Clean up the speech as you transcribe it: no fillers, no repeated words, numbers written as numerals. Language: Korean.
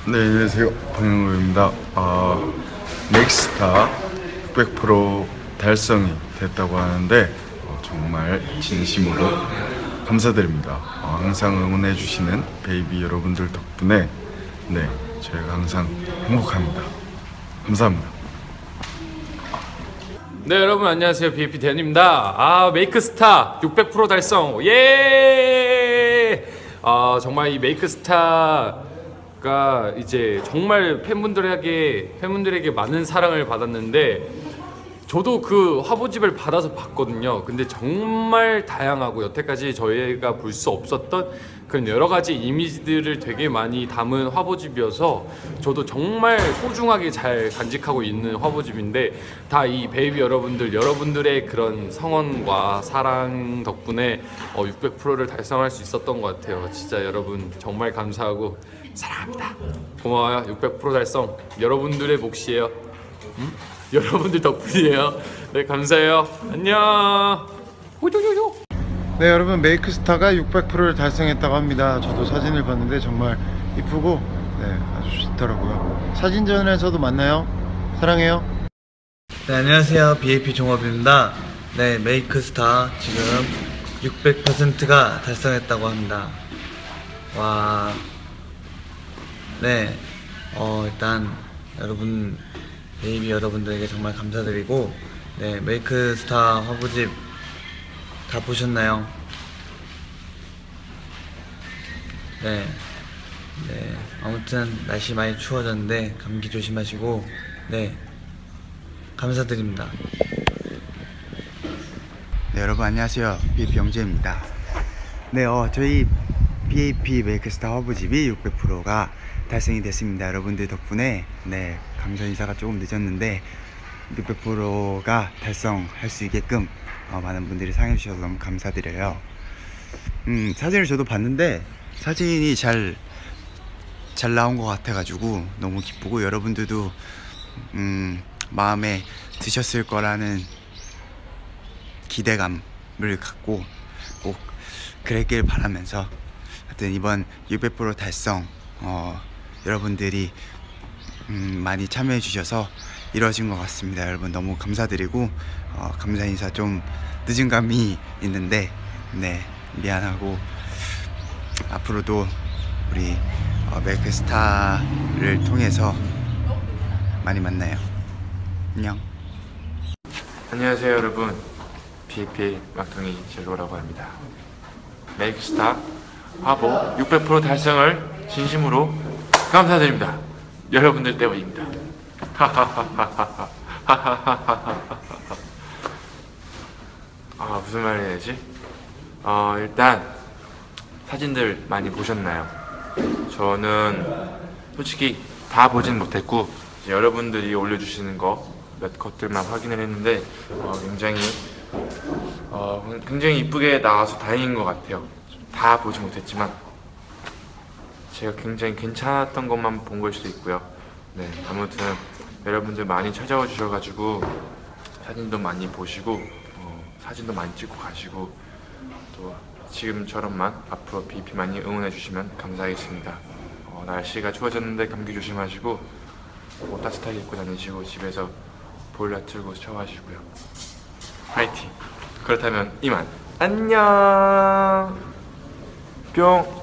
네, 안녕하세요. 방영로입니다. 맥스타 600% 달성이 됐다고 하는데 정말 진심으로 감사드립니다. 항상 응원해주시는 베이비 여러분들 덕분에 저희가 항상 행복합니다. 감사합니다. 네, 여러분 안녕하세요. BAP 대현입니다. 메이크스타 600% 달성. 예! 정말 이 메이크스타가 이제 정말 팬분들에게 많은 사랑을 받았는데, 저도 그 화보집을 받아서 봤거든요. 근데 정말 다양하고 여태까지 저희가 볼 수 없었던 그런 여러 가지 이미지들을 되게 많이 담은 화보집이어서 저도 정말 소중하게 잘 간직하고 있는 화보집인데, 다 이 베이비 여러분들의 그런 성원과 사랑 덕분에 600%를 달성할 수 있었던 것 같아요. 진짜 여러분 정말 감사하고 사랑합니다. 고마워요. 600% 달성 여러분들의 몫이에요. 여러분들 덕분이에요. 네, 감사해요. 안녕. 호조조조. 네, 여러분, 메이크스타가 600%를 달성했다고 합니다. 저도 사진을 봤는데 정말 이쁘고 아주 좋더라고요. 사진전에서도 만나요. 사랑해요. 네, 안녕하세요. BAP 종업입니다. 네, 메이크스타 지금 600%가 달성했다고 합니다. 와, 네, 일단 여러분, 베이비 여러분들에게 정말 감사드리고, 네, 메이크스타 화보집 다 보셨나요? 네, 아무튼 날씨 많이 추워졌는데 감기 조심하시고, 네, 감사드립니다. 네, 여러분 안녕하세요. BAP 영재입니다. 네, 저희 BAP 메이크스타 화보집이 600%가 달성이 됐습니다. 여러분들 덕분에 감사 인사가 조금 늦었는데 600%가 달성할 수 있게끔 많은 분들이 상해 주셔서 너무 감사드려요. 사진을 저도 봤는데 사진이 잘 나온 것 같아 가지고 너무 기쁘고, 여러분들도 마음에 드셨을 거라는 기대감을 갖고 꼭 그랬길 바라면서, 하여튼 이번 600% 달성 여러분들이 많이 참여해 주셔서 이루어진 것 같습니다. 여러분 너무 감사드리고, 감사 인사 좀 늦은 감이 있는데 미안하고, 앞으로도 우리 메이크스타를 통해서 많이 만나요. 안녕. 안녕하세요 여러분, BAP 막둥이 젤로라고 합니다. 메이크스타 화보 600% 달성을 진심으로 감사드립니다. 여러분들 때문입니다. 무슨 말 해야지? 일단 사진들 많이 보셨나요? 저는 솔직히 다 보진 못했고, 이제 여러분들이 올려주시는 거 몇 것들만 확인을 했는데 굉장히 이쁘게 나와서 다행인 것 같아요. 다 보지 못했지만 제가 굉장히 괜찮았던 것만 본 걸 수도 있고요. 아무튼 여러분들 많이 찾아와 주셔가지고 사진도 많이 보시고 사진도 많이 찍고 가시고, 또 지금처럼만 앞으로 BAP 많이 응원해 주시면 감사하겠습니다. 날씨가 추워졌는데 감기 조심하시고 옷 따뜻하게 입고 다니시고 집에서 보일러 틀고 샤워하시고요. 화이팅! 그렇다면 이만 안녕 뿅.